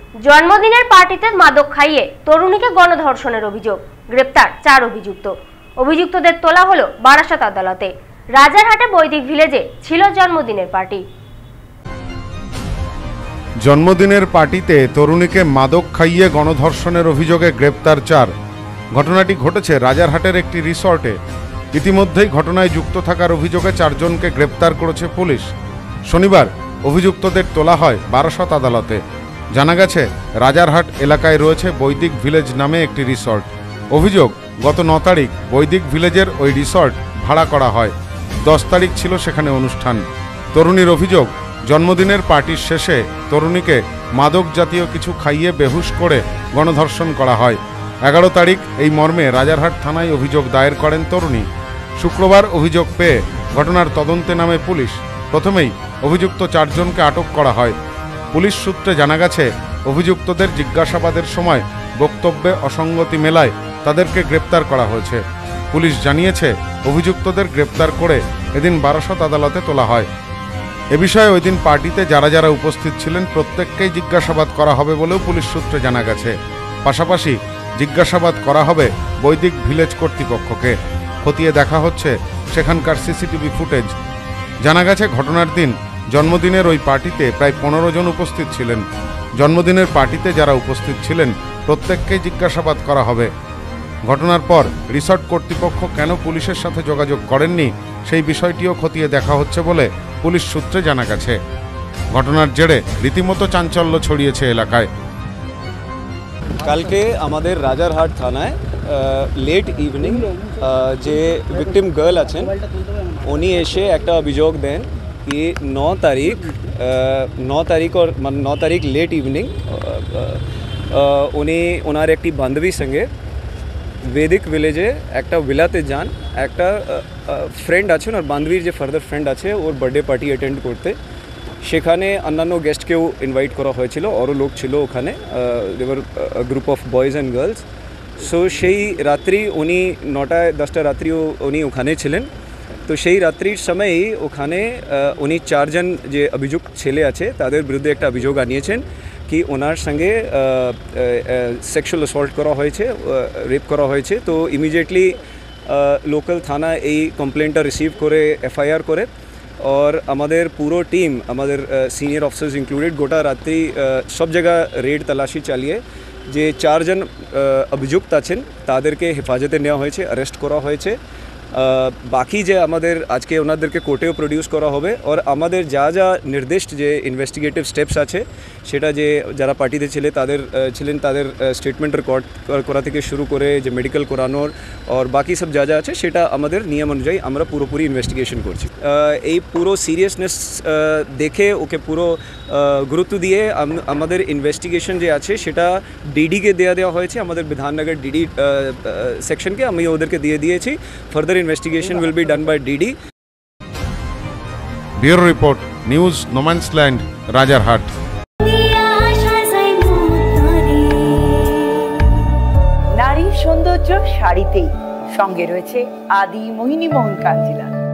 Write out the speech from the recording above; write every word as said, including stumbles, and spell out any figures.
জন্মদিনের পার্টিতে মাদক খাইয়ে তরুণীকে গণধর্ষণের অভিযোগ, গ্রেপ্তার চার অভিযুক্ত। অভিযুক্তদের তোলা হলো বারাসাত আদালতে। রাজারহাটে বৈদিক ভিলেজে ছিল জন্মদিনের পার্টি। জন্মদিনের পার্টিতে তরুণীকে মাদক খাইয়ে গণধর্ষণের অভিযোগে গ্রেপ্তার চার। ঘটনাটি ঘটেছে রাজারহাটের একটি রিসর্টে। ইতিমধ্যেই ঘটনায় যুক্ত থাকার অভিযোগে চারজনকে গ্রেপ্তার করেছে পুলিশ। শনিবার অভিযুক্তদের তোলা হয় বারাসাত আদালতে। জানা গেছে, রাজারহাট এলাকায় রয়েছে বৈদিক ভিলেজ নামে একটি রিসর্ট। অভিযোগ, গত ন তারিখ বৈদিক ভিলেজের ওই রিসর্ট ভাড়া করা হয়। দশ তারিখ ছিল সেখানে অনুষ্ঠান। তরুণীর অভিযোগ, জন্মদিনের পার্টির শেষে তরুণীকে মাদক জাতীয় কিছু খাইয়ে বেহুশ করে গণধর্ষণ করা হয়। এগারো তারিখ এই মর্মে রাজারহাট থানায় অভিযোগ দায়ের করেন তরুণী। শুক্রবার অভিযোগ পেয়ে ঘটনার তদন্তে নামে পুলিশ। প্রথমেই অভিযুক্ত চারজনকে আটক করা হয়। পুলিশ সূত্রে জানা গেছে, অভিযুক্তদের জিজ্ঞাসাবাদের সময় বক্তব্যে অসঙ্গতি মেলায় তাদেরকে গ্রেপ্তার করা হয়েছে। পুলিশ জানিয়েছে, অভিযুক্তদের গ্রেপ্তার করে এদিন বারাসাত আদালতে তোলা হয়। এ বিষয়ে ওই দিন পার্টিতে যারা যারা উপস্থিত ছিলেন প্রত্যেককেই জিজ্ঞাসাবাদ করা হবে বলেও পুলিশ সূত্রে জানা গেছে। পাশাপাশি জিজ্ঞাসাবাদ করা হবে বৈদিক ভিলেজ কর্তৃপক্ষকে। খতিয়ে দেখা হচ্ছে সেখানকার সিসিটিভি ফুটেজ। জানা গেছে, ঘটনার দিন জন্মদিনের ওই পার্টিতে প্রায় পনেরো জন উপস্থিত ছিলেন। জন্মদিনের পার্টিতে যারা উপস্থিত ছিলেন প্রত্যেককেই জিজ্ঞাসাবাদ করা হবে। ঘটনার পর রিসর্ট কর্তৃপক্ষ কেন পুলিশের সাথে যোগাযোগ করেননি সেই বিষয়টিও খতিয়ে দেখা হচ্ছে বলে পুলিশ সূত্রে জানা গেছে। ঘটনার জেরে রীতিমতো চাঞ্চল্য ছড়িয়েছে এলাকায়। কালকে আমাদের রাজারহাট থানায় লেট ইভিনিং যে ভিকটিম গার্ল আছেন উনি এসে একটা অভিযোগ দেন কি ন তারিখ ন তারিখ ওর মানে ন তারিখ লেট ইভিনিং উনি ওনার একটি বান্ধবীর সঙ্গে বৈদিক ভিলেজে একটা ভিলাতে যান। একটা ফ্রেন্ড আছেন আর বান্ধবীর যে ফার্দার ফ্রেন্ড আছে ওর বার্থডে পার্টি অ্যাটেন্ড করতে। সেখানে অন্যান্য গেস্টকেও ইনভাইট করা হয়েছিল, আরও লোক ছিল ওখানে, দেওয়ার group of boys and girls. So সেই রাত্রি উনি নটায় দশটা রাত্রিও উনি ওখানে ছিলেন। তো সেই রাত্রির সময়েই ওখানে উনি চারজন যে অভিযুক্ত ছেলে আছে তাদের বিরুদ্ধে একটা অভিযোগ আনিয়েছেন কি ওনার সঙ্গে সেক্সুয়াল অ্যাসল্ট করা হয়েছে, রেপ করা হয়েছে। তো ইমিডিয়েটলি লোকাল থানা এই কমপ্লেনটা রিসিভ করে এফআইআর করে और আমাদের পুরো টিম, আমাদের সিনিয়র অফিসার্স ইনক্লুডেড, গোটা রাত্রি সব জায়গা রেড তল্লাশি চালিয়ে যে চারজন অভিযুক্ত আছেন তাদেরকে হেফাজতে নেওয়া হয়েছে, অ্যারেস্ট করা হয়েছে। বাকি যে আমাদের আজকে ওনাদেরকে কোর্টেও প্রডিউস করা হবে। আর আমাদের যা যা নির্দিষ্ট যে ইনভেস্টিগেটিভ স্টেপস আছে সেটা যে যারা পার্টিতে ছিলেন তাদের ছিলেন তাদের স্টেটমেন্ট রেকর্ড করা থেকে শুরু করে যে মেডিকেল করানোর আর বাকি সব যা যা আছে সেটা আমাদের নিয়ম অনুযায়ী আমরা পুরোপুরি ইনভেস্টিগেশন করছি। এই পুরো সিরিয়াসনেস দেখে ওকে পুরো গুরুত্ব দিয়ে আমাদের ইনভেস্টিগেশন যে আছে সেটা ডিডিকে দেওয়া দেওয়া হয়েছে, আমাদের বিধাননগর ডিডি সেকশনকে আমি ওদেরকে দিয়ে দিয়েছি। Further investigation will be done by D D. Bureau Report, News Nomansland, Rajarhat. নারীর সৌন্দর্য শাড়িতেই, সঙ্গে রয়েছে আদি মোহিনী মোহন কাঞ্জিলাল।